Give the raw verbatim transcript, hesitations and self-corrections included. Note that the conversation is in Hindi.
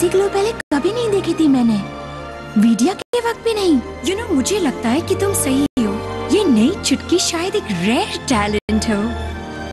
ऐसी ग्लो पहले कभी नहीं देखी थी मैंने, वीडियो के वक्त भी नहीं। यू नो, मुझे लगता है कि तुम सही हो, ये नई चुटकी शायद एक रेयर टैलेंट हो।